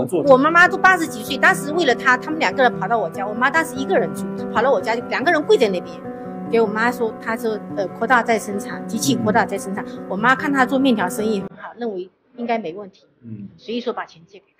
我妈妈都80几岁，当时为了他们2个人跑到我家，我妈当时1个人住，跑到我家，2个人跪在那边，给我妈说，她说扩大再生产，机器扩大再生产。我妈看她做面条生意很好，认为应该没问题，所以说把钱借给